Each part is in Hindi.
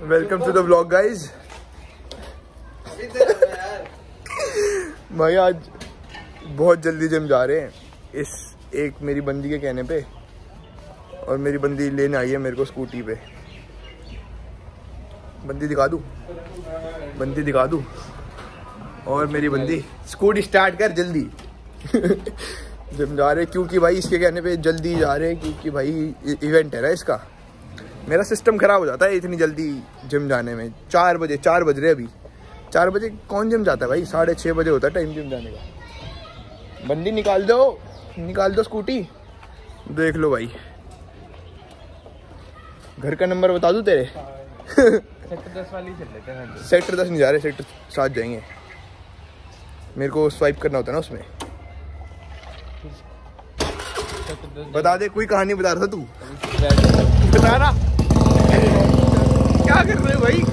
Welcome to the vlog guys. भाई आज बहुत जल्दी जिम जा रहे हैं इस एक मेरी बंदी के कहने पे, और मेरी बंदी लेने आई है मेरे को स्कूटी पे। बंदी दिखा दूँ, बंदी दिखा दूँ। और मेरी बंदी स्कूटी स्टार्ट कर जल्दी। जिम जा रहे क्योंकि भाई इसके कहने पे जल्दी जा रहे हैं, क्योंकि भाई इवेंट है ना इसका। मेरा सिस्टम ख़राब हो जाता है इतनी जल्दी जिम जाने में। 4 बज रहे अभी। 4 बजे कौन जिम जाता है भाई? 6:30 बजे होता है टाइम जिम जाने का। बंदी निकाल दो स्कूटी। देख लो भाई, घर का नंबर बता दूं तेरे? सेक्टर 10 वाली चल लेते हैं। सेक्टर 10 नहीं जा रहे, सेक्टर 7 जाएंगे। मेरे को स्वाइप करना होता है ना उसमें। बता दे, कोई कहानी बता रहा था तू? बता रहा क्या कर रहे हो भाई?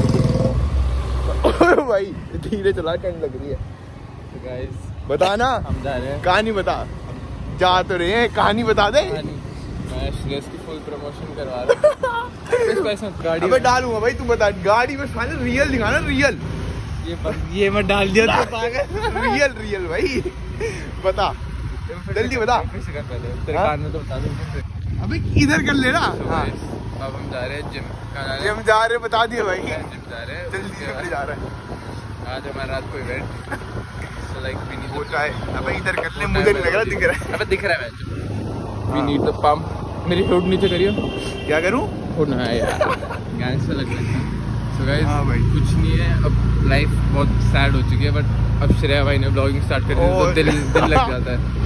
भाई धीरे चला, ठंड लग रही है। गाइस बताना, हम जा रहे हैं। कहानी बता। जा तो रहे हैं, कहानी बता दे। मैं श्रेयस की फुल प्रमोशन करवा रहा हूँ। गाड़ी अबे डालूंगा भाई, तू बता। गाड़ी में साले रियल दिखाना, रियल। ये मैं डाल दिया तो पागल। रियल भाई, बता जल्दी बता। तेरे कान में तो बता दूं। अबे इधर कर लेना। हाँ अब हम जा रहे हैं जिम। जिम जा रहे, बता दिया भाई। जिम जा रहे हैं, जल्दी से जा रहा है। आज हमारा रात को event. So like we need होता है। अबे इधर कर ले, मुझे नहीं लग रहा दिख रहा है। अबे दिख रहा है। We need the pump. मेरी हुड नीचे करियो। क्या करूं? हुड ना यार, गैंगस्टर लग रहा है। सो गाइस कुछ नहीं है, अब लाइफ बहुत सैड हो चुकी है, बट अब श्रेया भाई ने ब्लॉगिंग स्टार्ट कर दी तो दिल लग जाता है।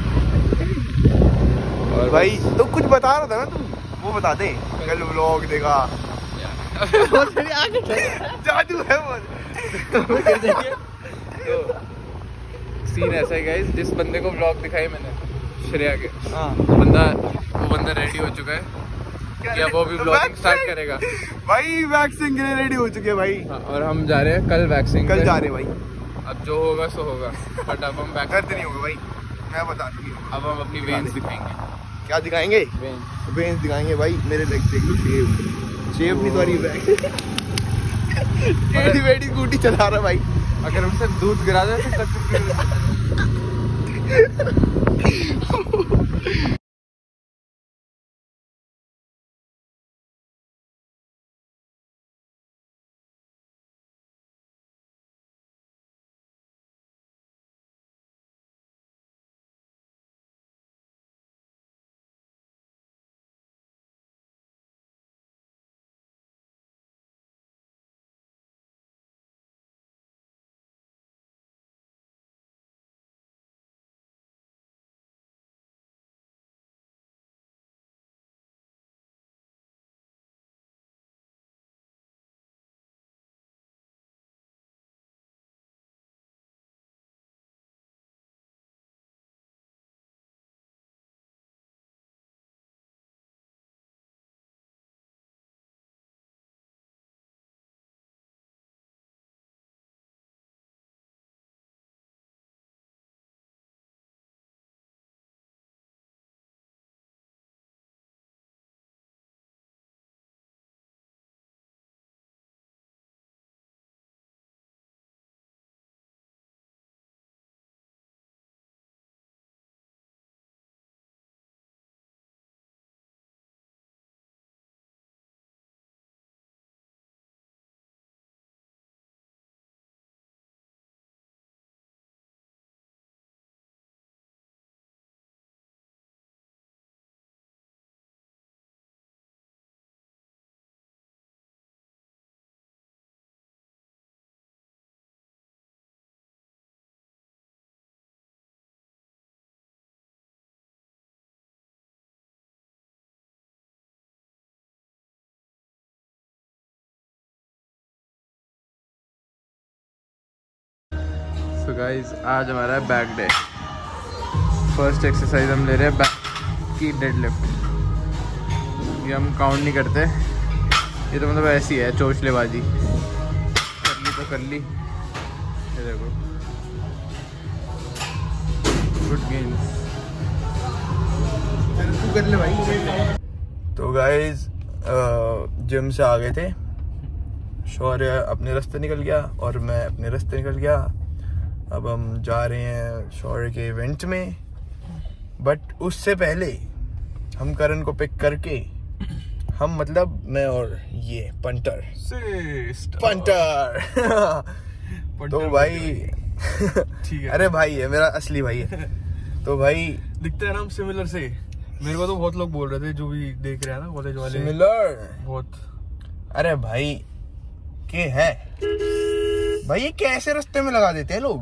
और भाई तो कुछ बता रहा था ना तुम, वो बता दे। कल व्लॉग देखा। जादू है वो। तो सीन ऐसा है गाइस, जिस बंदे को व्लॉग दिखाई मैंने श्रेया के, वो बंदा रेडी हो चुका है कि अब वो भी व्लॉगिंग स्टार्ट करेगा। भाई वैक्सिंग के लिए रेडी हो चुके हैं भाई। और हम जा रहे हैं कल वैक्सिंग। कल जा रहे हैं भाई। अब जो होगा सो होगा, बट अब हम दर्द नहीं होगा भाई, मैं बता दूंगी। अब हम अपनी वेन्स दिखाएंगे। क्या दिखाएंगे? वेन्स दिखाएंगे भाई। मेरे लेग देख लो, शेव नहीं तो रही बैग। टेढ़ी स्कूटी चला रहा भाई। अगर हमसे दूध गिरा दे तो तो गाइस आज हमारा है बैक डे। फर्स्ट एक्सरसाइज हम ले रहे हैं बैक की डेडलिफ्ट। ये हम काउंट नहीं करते, ये तो मतलब ऐसी है चोचलेबाजी। कर ली तो कर ली। ये देखो, गुड गेम्स। तू कर ले भाई। तो गाइस जिम से आ गए थे, शौर्य अपने रास्ते निकल गया और मैं अपने रास्ते निकल गया। अब हम जा रहे हैं शौर्य के इवेंट में, बट उससे पहले हम करण को पिक करके हम मतलब मैं और ये पंटर तो भाई ठीक है। अरे भाई है मेरा असली भाई है। तो भाई दिखते हैं ना हम सिमिलर से। मेरे को तो बहुत लोग बोल रहे थे जो भी देख रहे हैं ना कॉलेज वाले, सिमिलर बहुत। अरे भाई के है भाई, ये कैसे रास्ते में लगा देते हैं लोग।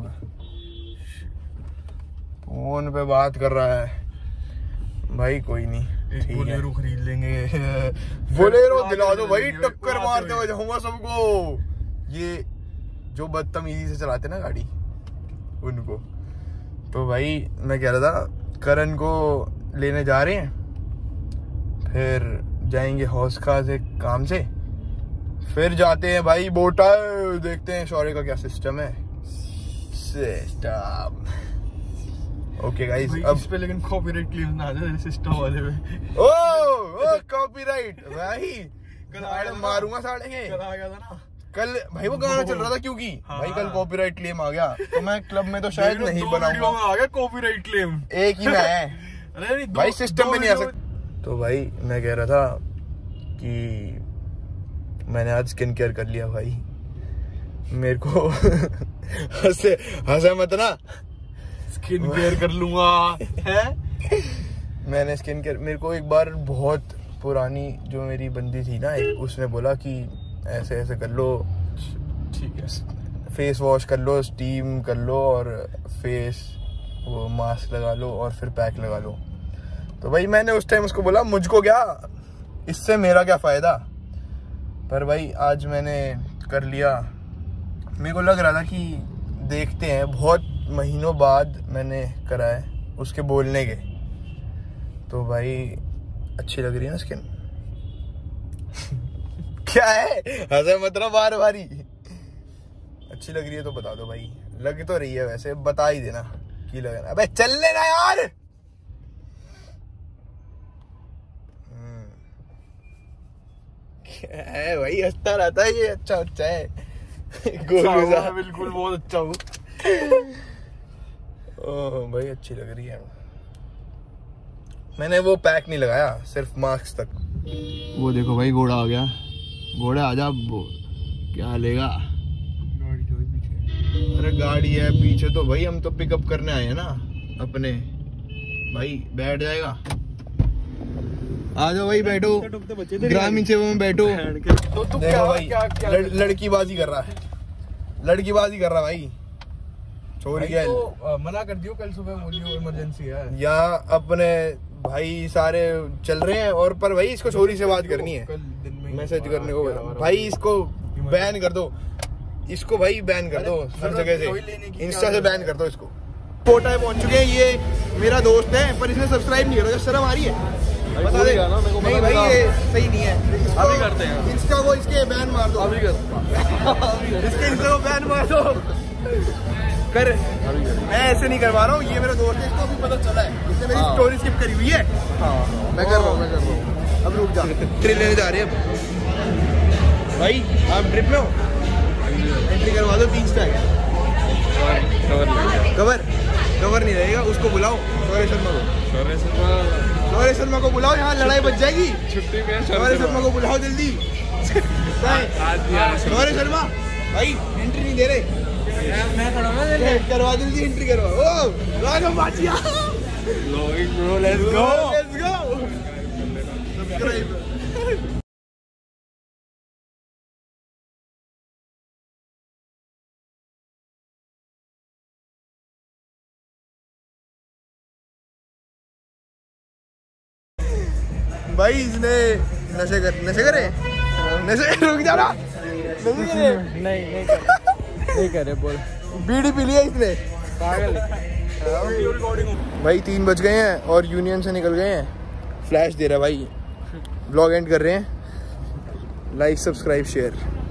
फोन पे बात कर रहा है भाई, कोई नहीं, एक बोलेरो खरीद लेंगे। बोलेरो दिला दो भाई, टक्कर मारते हुए जाऊंगा सबको। ये जो बदतमीजी से चलाते ना गाड़ी उनको। तो भाई मैं कह रहा था करण को लेने जा रहे हैं, फिर जाएंगे हौस खास एक काम से, फिर जाते हैं भाई बोटा, देखते हैं शौर्य का क्या सिस्टम है। System okay guys. अब इस पे लेकिन कॉपीराइट क्लेम ना आ जाए सिस्टम वाले में। ओ कॉपीराइट भाई, कल मारूंगा साढ़े के। कल आ गया था ना, कल भाई वो गाना चल रहा था क्योंकि भाई कल कॉपीराइट क्लेम आ गया, तो मैं क्लब में तो शायद नहीं बनाऊंगा। आ गया कॉपीराइट क्लेम, एक ही में है। अरे नहीं, भाई सिस्टम में नहीं आ सकता। तो भाई मैं कह रहा था कि मैंने आज स्किन केयर कर लिया भाई। मेरे को हंसे मत ना, स्किन केयर कर लूंगा है। मैंने स्किन केयर, मेरे को एक बार बहुत पुरानी जो मेरी बंदी थी ना एक, उसने बोला कि ऐसे ऐसे कर लो, ठीक है, फेस वॉश कर लो, स्टीम कर लो और फेस वो मास्क लगा लो और फिर पैक लगा लो। तो भाई मैंने उस टाइम उसको बोला मुझको क्या, इससे मेरा क्या फ़ायदा। पर भाई आज मैंने कर लिया। मेरे को लग रहा था कि देखते हैं, बहुत महीनों बाद मैंने करा है उसके बोलने के। तो भाई अच्छी लग रही है ना स्किन। क्या है हंसे मत ना बार बारी। अच्छी लग रही है तो बता दो भाई। लग तो रही है वैसे, बता ही देना कि लग रहा है। अबे चल लेना यार। क्या है भाई, हंसता रहता है ये, अच्छा अच्छा है। गोलू सा बिल्कुल बहुत अच्छा हूँ। ओह भाई अच्छी लग रही है। मैंने वो पैक नहीं लगाया, सिर्फ मास्क तक। वो देखो भाई घोड़ा आ गया, घोड़ा आजा। क्या लेगा? गाड़ी जो है पीछे। अरे गाड़ी है पीछे तो भाई हम तो पिकअप करने आए हैं ना अपने। भाई बैठ जाएगा, आ जाओ भाई बैठो, ग्रामीण सेवा में बैठो। तो तू क्या भाई लड़कीबाजी कर रहा है, लड़कीबाजी कर रहा भाई। छोरी गया तो मना कर दियो, कल सुबह बोलियो इमरजेंसी है। या अपने भाई सारे चल रहे हैं और पर भाई इसको छोरी से बात करनी है, मैसेज करने को भाई। इसको बैन कर दो, इसको भाई बैन कर दो हर जगह से, इंस्टा से बैन कर दो इसको। कोटा पहुंच चुके हैं, ये मेरा दोस्त है पर इसने सब्सक्राइब नहीं करा, शर्म आ रही है। बता दे नहीं भाई ये सही नहीं है। अभी करते हैं इंस्टा को, इसके बैन मार दो अभी कर। इसके इंस्टा को बैन मार दो कर। मैं ऐसे नहीं करवा रहा हूँ, ये मेरा दोस्त है, इसको अभी पता चला है, इसने मेरी स्टोरी स्किप करी हुई है। मैं कर रहा हूँ, अब रुक जा। ट्रिप लेने जा रहे हैं अब भाई। आप ट्रिप में हो, एंट्री करवा दो 3 स्टैग। कवर नहीं रहेगा, उसको बुलाओ शौर्य शर्मा को। शौर्य शर्मा को बुलाओ, यहाँ लड़ाई बच जाएगी। छुट्टी पे शौर्य शर्मा को बुलाओ जल्दी। शौर्य शर्मा भाई एंट्री नहीं दे रहे। मैं खड़ा हूं, करवा जल्दी एंट्री करवा। ओ राघव बाचिया, लेट्स गो। सब्सक्राइब। भाई इसने नशे करे रुक जा रहा। नहीं करे बोल। बीड़ी पी लिया इसने, पागल भाई 3 बज गए हैं और यूनियन से निकल गए हैं। फ्लैश दे रहा है भाई, व्लॉग एंड कर रहे हैं। Like subscribe share.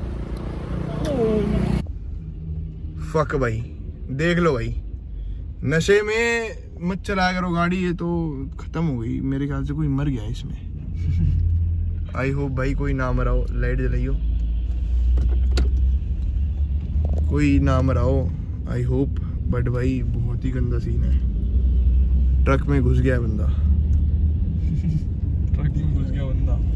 फक भाई देख लो भाई, नशे में मत चलाया करो गाड़ी, ये तो खत्म हो गई मेरे ख्याल से। कोई मर गया इसमें। आई होप भाई कोई ना मरा हो। लाइट जलाइयो। कोई ना मरा हो, आई होप, बट भाई बहुत ही गंदा सीन है। ट्रक में घुस गया बंदा। ट्रक में घुस गया बंदा।